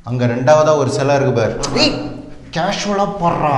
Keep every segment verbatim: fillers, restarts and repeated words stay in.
அங்க ரெண்டாவதா ஒரு சிலை இருக்கு பாரு. ஏய் கேஷுவலா போறா.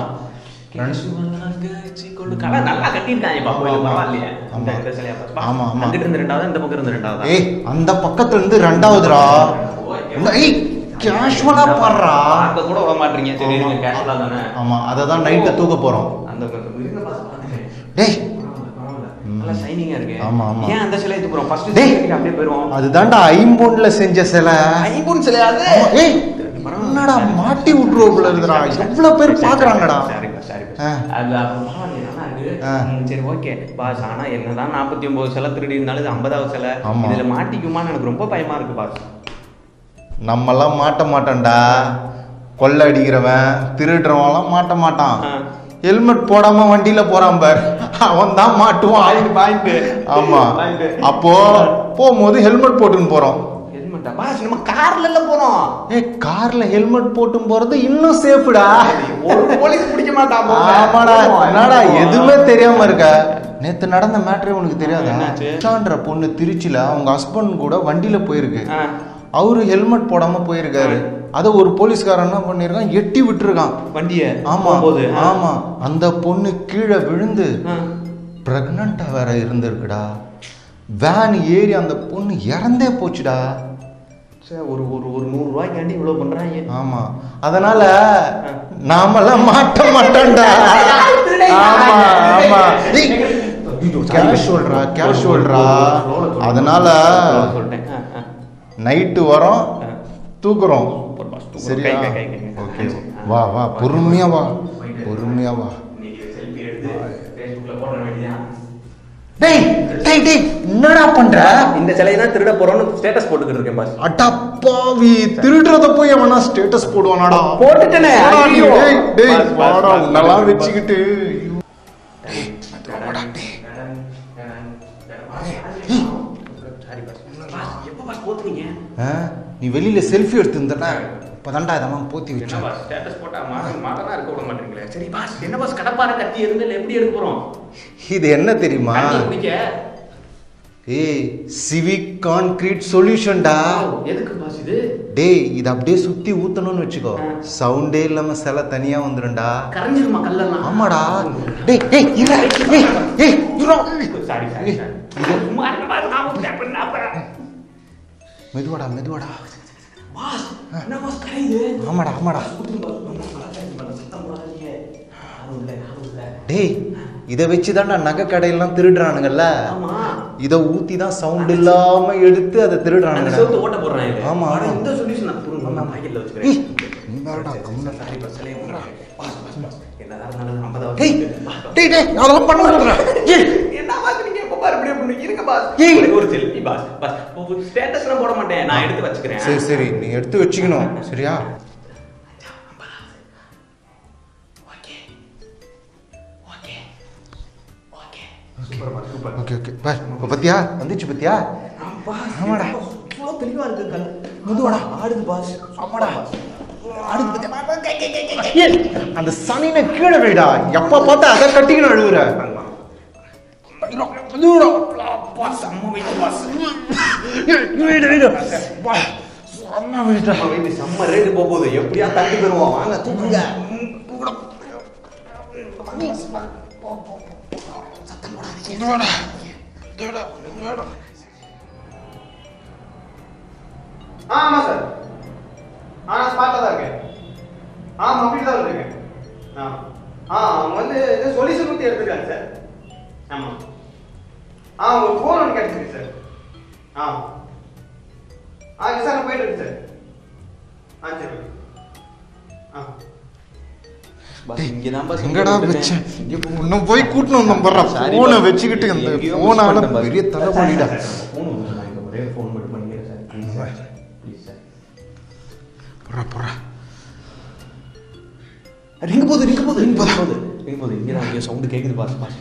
நல்லா கட்டிருக்காங்க பரவாயில்லையே. ஆமா ஆமா அங்கிட்ட இருந்து ரெண்டாவது இந்த பக்கம் இருந்து ரெண்டாவது. ஏய் அந்த பக்கத்துல இருந்து ரெண்டாவதுடா. ஏய் கேஷுவலா போறா. அங்க கூட வர மாட்டீங்க. சரி கேஷுவலா தானே. ஆமா அத தான் நைட் தூக்க போறோம். அந்த இருங்க பாஸ் பாருங்க. டேய் நல்லா ஷைனிங்கா இருக்கு. ஆமா ஆமா. ஏன் அந்த சிலை எடுத்து போறோம்? ஃபர்ஸ்ட் சிலைக்கு அப்படியே போறோம். அதுதான்டா ஐம்பொன்ல செஞ்ச சிலை. ஐம்பொன் சிலை அது. ஏய் என்னடா மாட்டி விட்டுறோம்ல இருக்குடா. எவ்வளவு பேர் பாக்குறாங்கடா. சரி சரி. அது பரவாயில்லை நல்லா இருக்கு. சரி ஓகே பாஸ். ஆனா என்னதான் நாற்பத்தி ஒன்பது சிலை திருடி இருந்தாலும் இது ஐம்பதாவது சிலை. இதுல மாட்டிக்குமான்னு எனக்கு ரொம்ப பயமா இருக்கு பாஸ். நம்மெல்லாம் மாட்ட மாட்டோம்டா. கொள்ளை அடிக்கிறவன் திருடுறவன்லாம் மாட்ட மாட்டான். ஹெல்மெட் போடாம வண்டியில போறான் பார், அவன் தான் மாட்டுவான். ஆமா அப்போ போகும்போது ஹெல்மெட் போட்டுன்னு போறோம். நம்ம கார்ல எல்லாம் போறோம். ஏ கார்ல ஹெல்மெட் போட்டு போறது இன்னும் சேஃப்டா. ஒரு போலீஸ் பிடிக்க மாட்டான். ஆமாடா என்னடா எதுவுமே தெரியாம இருக்க. நேத்து நடந்த மேட்டரே உனக்கு தெரியாதா? பொண்ணு திருச்சியில அவங்க ஹஸ்பண்ட் கூட வண்டியில போயிருக்கு. அவரு ஹெல்மெட் போடாம போயிருக்காரு. அத ஒரு போலீஸ்காரன் என்ன பண்ணிருக்கான், எட்டி விட்டுருக்கான் வண்டிய. ஆமா ஆமா அந்த பொண்ணு கீழே விழுந்து பிரெக்னண்டா வேற இருந்திருக்குடா. வேன் ஏறி அந்த பொண்ணு இறந்தே போச்சுடா. ஒரு ஒரு ஒரு நூறு ரூபாய்க்காண்டி இவ்வளவு பண்றாங்க. ஆமா அதனால நாமெல்லாம் மாட்ட மாட்டோம்டா. ஆமா ஆமா கேஷுவல்ரா கேஷுவல்ரா. அதனால நைட்டு வரோம் தூக்குறோம். சரியா? ஓகே வா வா பொறுமையா வா பொறுமையா வா. டேய் டேய் டேய் என்னடா பண்ற? இந்த சிலையை தான் திருட போறோம்னு ஸ்டேட்டஸ் போட்டுக்கிட்டு இருக்கேன் பாஸ். அடப்பாவி திருடுறத போய் அவனா ஸ்டேட்டஸ் போடுவானாடா? போட்டுட்டேனே. டேய் டேய் வாடா நல்லா வெச்சிக்கிட்டு. நீ வெளியில செல்ஃபி எடுத்து இருந்தடா. இப்பதான்டா இதெல்லாம் போத்தி வச்சேன். ஸ்டேட்டஸ் போட்டா மாட்டனா இருக்க விட மாட்டீங்களே. சரி பாஸ் என்ன பாஸ் கடப்பார கத்தி இருந்தால எப்படி எடுக்க போறோம்? இது என்ன தெரியுமா? ஏய் சிவிக் கான்கிரீட் சொல்யூஷன்டா. எதுக்கு பாஸ் இது? டேய் இது அப்படியே சுத்தி ஊத்தணும்னு வெச்சுக்கோ, சவுண்டே இல்லாம செல தனியா வந்துரும்டா. கரஞ்சிருமா கல்லெல்லாம்? ஆமாடா. டேய் டேய் இரு. ஏய் ஏய் இரு. Sorry sorry sorry. இது சும்மா இருக்க பாஸ். நான் உள்ள பண்ணா போறேன். மெதுவாடா மெதுவாடா. பாஸ் என்ன பாஸ் கரையுது? ஆமாடா ஆமாடா. டேய் இதை வச்சுதான்டா நகை கடையெல்லாம் திருடுறானுங்கல்ல. இதை ஊத்தி தான் சவுண்ட் இல்லாம எடுத்து அதை திருடுறானுங்க. ஓட்ட போடுறாங்க. ஆமா இந்த சொல்யூஷன் நான் புரிஞ்சு நான் பாக்கெட்ல வச்சுக்கிறேன். நீ வேறடா கம்முனு சாரி பஸ் சலே போடுறா. பாஸ் பாஸ் பாஸ் என்னடா இருந்தாலும் ஐம்பதாவது. டேய் டேய் டேய் அதெல்லாம் பண்ண சொல்றேன். ஏய் என்ன பாஸ் நீங்க எப்ப பாரு இப்படி பண்ணு இருங்க பாஸ். ஒரு செல்ஃபி பாஸ் பாஸ் ஸ்டேட்டஸ்லாம் போட மாட்டேன், நான் எடுத்து வச்சுக்கிறேன். சரி சரி நீ எடுத்து வச்சுக்கணும் சரியா? Okay okay bye. இப்போ பத்தியா வந்துச்சு பத்தியா? ஆமாடா இவ்வளோ தெளிவாக இருக்கு கல். முதுவாடா ஆடுது பாஸ். ஆமாடா ஆடுது பத்தியா? அந்த சனினை கீழே வைடா. எப்போ பார்த்தா அதை கட்டிக்கணும் அழுகுற. செம்ம ரேட்டு போகுது. எப்படியா தட்டி பெறுவோம். வாங்க தூக்குங்க. ஆமா சார். ஆ ஸ்பாட்ல தான் இருக்கேன். ஆமா அப்படி தான் இருக்கேன். ஆ ஆ அவங்க வந்து சொல்யூஷன் பத்தி எடுத்துருக்காங்க சார். ஆமா ஆ உங்க ஃபோன் ஒன்று கிடைச்சிருக்கு சார். ஆ ஆ சார் நான் போயிட்டு இருக்கேன் சார். ஆ சரி. ஆ எங்கடா வச்சேன்? இன்னும் போய் கூட்டணும் வந்தோம் பர்றா. போனை வச்சுக்கிட்டு இந்த போனால பெரிய தலைவலிடா. ஒரே ஃபோன் மட்டும் பண்ணிக்கிறேன் sir. Please sir please sir. போறா போறா. ரிங் போகுது ரிங் போகுது ரிங் போகுது ரிங் போகுது. இங்கே தான் இங்கே சவுண்டு கேட்குது பாஸ் பாஸ்.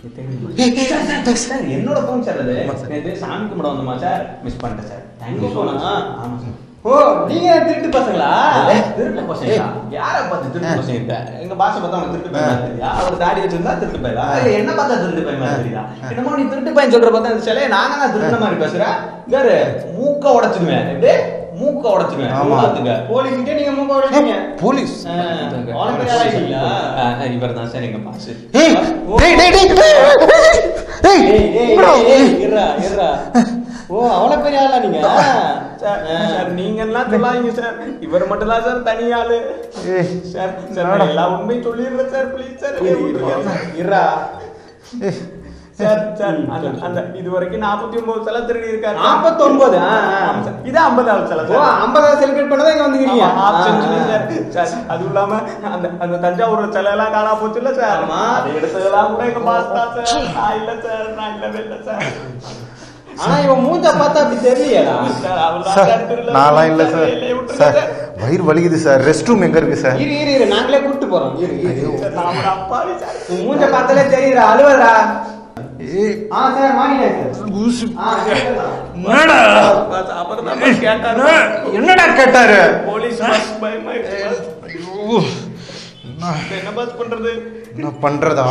சார் என்னோட ஃபோன் சார் அது. நேற்று சாமி கும்பிட வந்தோமா சார், மிஸ் பண்ணிட்டேன் சார். Thank you so much. ஆமாம் சார். ஓ நீங்க திருட்டு பசங்களா? திருட்டு பசங்களா? யாரை பார்த்து திருட்டு பசங்க இருக்க? எங்க பாஷை பார்த்தா அவங்க திருட்டு பையன் தெரியா? அவர் தாடி வச்சிருந்தா திருட்டு பையலா? என்ன பார்த்தா திருட்டு பையன் தெரியுதா? என்னமோ நீ திருட்டு பையன் சொல்ற பார்த்தா இந்த சிலையை நாங்க தான் திருட்டு மாதிரி பேசுறேன். வேறு மூக்க உடைச்சிடுவேன். எப்படி மூக்க உடைச்சிருவேன். ஆமா. பாத்துங்க. போலீஸ் கிட்ட நீங்க மூக்க உடைச்சீங்க. போலீஸ் அவ்வளவு பெரிய ஆளா இருக்கீங்களா? இவர்தான் சார் எங்க பாஸ். ஏய் டேய் டேய் டேய் ஏய் ஏய் ஏய் இருடா இருடா. ஓ அவ்வளவு பெரிய ஆளா நீங்க? சார் சார் நீங்க எல்லாம் சொல்லாதீங்க சார். இவர் மட்டும் தான் சார் தனி ஆளு. ஏய் சார் சார் எல்லா உண்மையும் சொல்லிடுறேன் சார் ப்ளீஸ் சார். இருடா. ஏய் சார் சார் அந்த அந்த இது வரைக்கும் நாற்பத்தி ஒன்பது செல திருடி இருக்காரு. நாற்பத்தி ஒன்பது இது ஐம்பதாவது செல. ஓ ஐம்பதாவது செலிப்ரேட் பண்ணதான் இங்க வந்துக்கிறீங்க. சார் அது இல்லாம அந்த அந்த தஞ்சாவூர் சிலை எல்லாம் காணா போச்சு இல்ல சார். அதை எடுத்ததெல்லாம் கூட எங்க பாஸ் தான் சார். நான் இல்ல சார் நான் இல்லவே இல்லை சார். ஆனா இவன் மூஞ்ச பார்த்தா அப்படி தெரியலையேடா. நான்லாம் இல்ல சார். சார் வயிறு வலிக்குது சார். ரெஸ்ட் ரூம் எங்க இருக்கு சார்? இரு இரு இரு நாங்களே கூட்டிட்டு போறோம். இரு இரு. நான் ஒரு அப்பாவி சார். உன் மூஞ்ச பார்த்தாலே தெரியுதுடா. அழுவடா. ஏய் ஆ சார் மாடிங்க சார். ஊசு ஆ கேட்டா. என்னடா அப்புறம் தான் கேட்டாரு. என்னடா கேட்டாரு? Police bus by my. ஐயோ என்ன பாஸ் பண்றது? என்ன பண்றதா?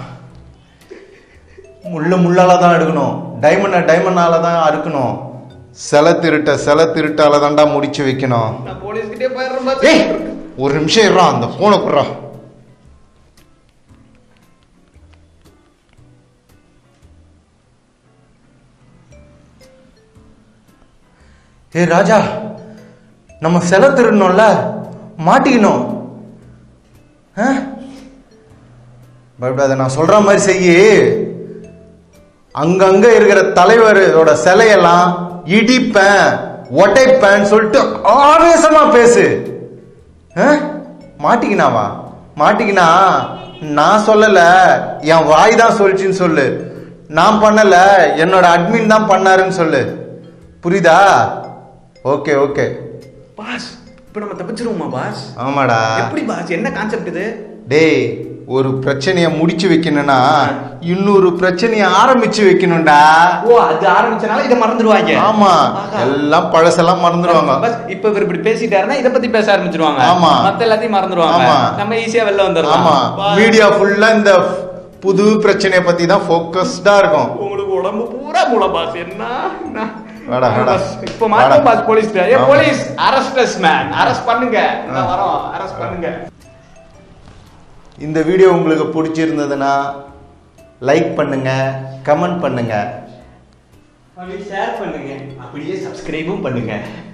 முள்ள முள்ளால தான் எடுக்கணும். டைமண்ட டைமண்டால தான் அறுக்கணும். செல திருட்ட செல திருட்டால தான்டா முடிச்சு வைக்கணும். நான் போலீஸ் கிட்டே போயிடுறேன். ஏய் ஒரு நிமிஷம் இருடா. அந்த போனை குடுறா. ஏ ராஜா, நம்ம செல திருடணும்ல, மாட்டிக்கணும். பயப்படாத, நான் சொல்ற மாதிரி செய்யி. அங்கங்க இருக்கிற தலைவரோட சிலையெல்லாம் இடிப்பேன் ஒட்டைப்பேன் சொல்லிட்டு ஆவேசமா பேசு. மாட்டிக்கினாவா? மாட்டிக்கினா நான் சொல்லல, என் வாய் தான் சொல்லிச்சுன்னு சொல்லு. நான் பண்ணல, என்னோட அட்மின் தான் பண்ணாருன்னு சொல்லு. புரியுதா? Okay okay boss. இப்போ நம்ம தப்பிச்சிருவோமா பாஸ்? ஆமாடா. எப்படி பாஸ்? என்ன கான்செப்ட் இது? டேய், ஒரு பிரச்சனையை முடிச்சு வைக்கணும்னா இன்னொரு பிரச்சனையை ஆரம்பிச்சு வைக்கணும்டா. ஓ அது ஆரம்பிச்சனால இதை மறந்துடுவாங்க. ஆமா, எல்லாம் பழசெல்லாம் மறந்துடுவாங்க. பஸ் இப்போ இவர் இப்படி பேசிட்டாருன்னா இதை பத்தி பேச ஆரம்பிச்சிருவாங்க. ஆமா, மத்த எல்லாத்தையும் மறந்துடுவாங்க. ஆமா, நம்ம ஈஸியா வெளில வந்துடலாம். ஆமா, மீடியா ஃபுல்லா இந்த புது பிரச்சனையை பத்தி தான் ஃபோக்கஸ்டா இருக்கும். உங்களுக்கு உடம்பு பூரா மூளை பாஸ். என்ன வாடா வாடா. இப்போ மாட்டோம் பாஸ். போலீஸ் ஏ police arrest us man. Arrest பண்ணுங்க. நான் வரோம். அரெஸ்ட் பண்ணுங்க. இந்த வீடியோ உங்களுக்கு பிடிச்சிருந்ததுன்னா லைக் பண்ணுங்க, கமெண்ட் பண்ணுங்க, அப்படியே ஷேர் பண்ணுங்க, அப்படியே சப்ஸ்கிரைபும் பண்ணுங்க.